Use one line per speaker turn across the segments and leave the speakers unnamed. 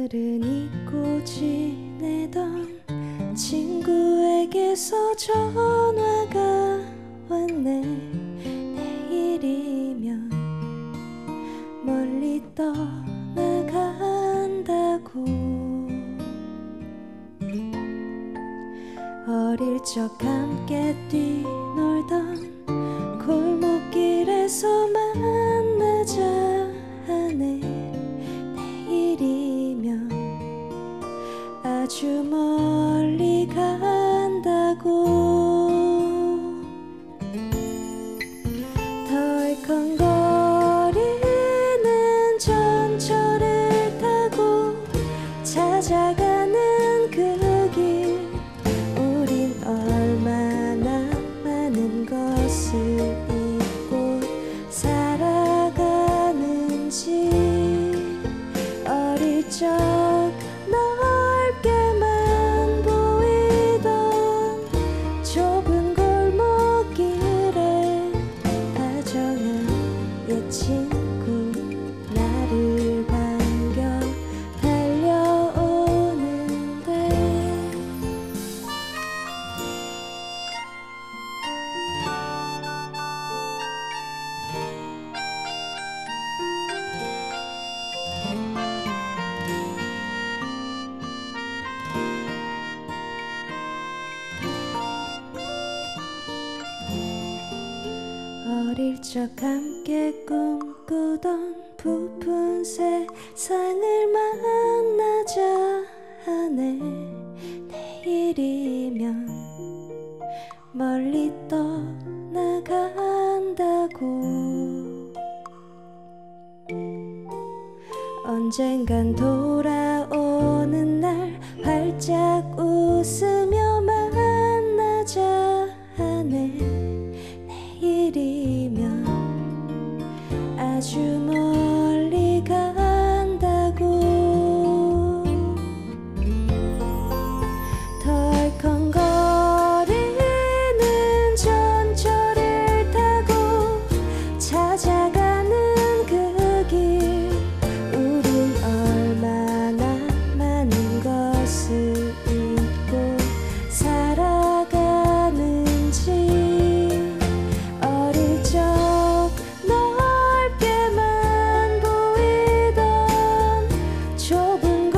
오늘은 잊고 지내던 친구에게서 전화가 왔네. 내일이면 멀리 떠나간다고. 어릴 적 함께 뛰놀던 골목길에서 만나자 하네. 내일이면 아주 멀리 간다고. 덜컹거리는 전철을 타고 찾아가는 그 길, 우린 얼마나 많은 것을 잊고 살아가는지. 어릴 적 넓게만 보이던 좁은 골목길에 다정한 옛 친구 나를 반겨 달려오는데. 어릴 적 함께 꿈꾸던 부푼 세상을 만나자 하네. 내일이면 멀리 떠나간다고. 언젠간 돌아오는 날 활짝 웃으며 만나자 하네. 내일이면 아주 멀리 간다고. 덜컹거리는 전철을 타고 찾아가는 그 길, 우린 얼마나 많은 것을 잊고 살아가는지. 어릴 적 넓게만 보이던 좁은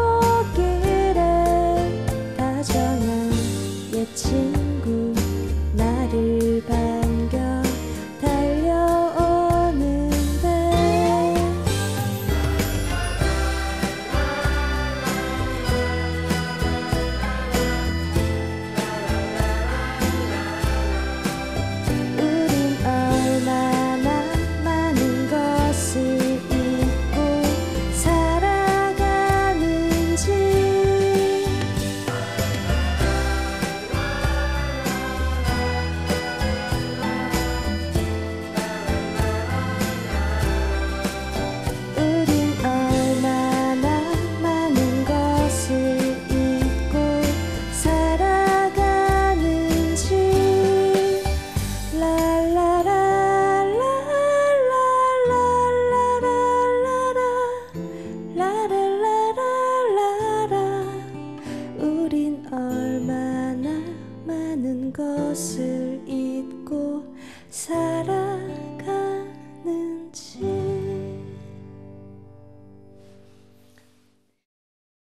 골목길에 다정한 옛 친구 나를 반겨 달려오는데. 우린 얼마나 많은 것을 잊고 살아가는지. 우린 얼마나 많은 것을 잊고 살아가는지. 라라라라라라라라라라라라라라. 우린 얼마나 많은 것을